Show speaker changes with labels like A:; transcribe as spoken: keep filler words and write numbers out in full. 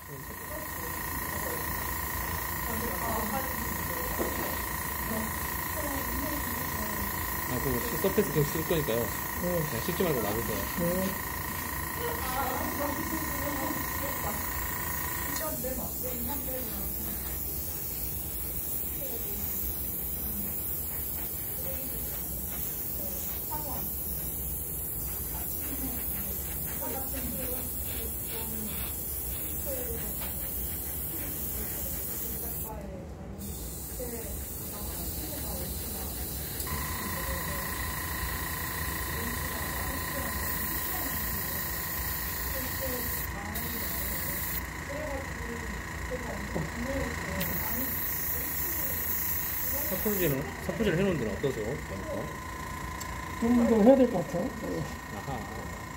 A: 아, 그거 서페이스 계속 쓸 거니까요. 네. 그냥 씻지 말고 놔두세요. 네. 삿포질은, 삿포질 해놓은 데는 어떠세요?
B: 좀 더 해야 될 것 같아요. 네.
A: 아하.